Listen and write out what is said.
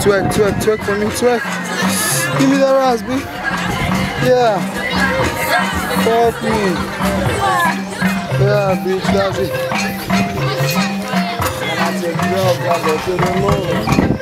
Twerk, twerk, twerk for me, twerk. Give me that ass, B. Yeah. Fuck me. Yeah, bitch, that's it. That's a girl, brother, to the moon.